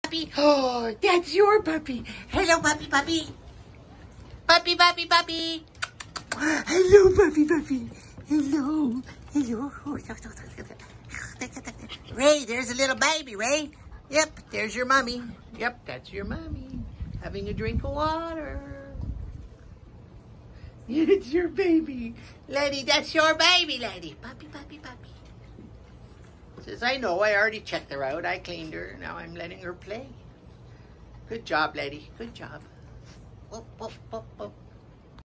puppy. Oh, that's your puppy. Hello, puppy, puppy. Puppy, puppy, puppy. Hello, puppy, puppy. Hello. Hello. Ray, there's a little baby, Ray. Yep, there's your mommy. Yep, that's your mommy. Having a drink of water. It's your baby. Lady, that's your baby, lady. Puppy, puppy, puppy. Says, I know, I already checked her out. I cleaned her. Now I'm letting her play. Good job, lady. Good job. Whoop, whoop, whoop, whoop.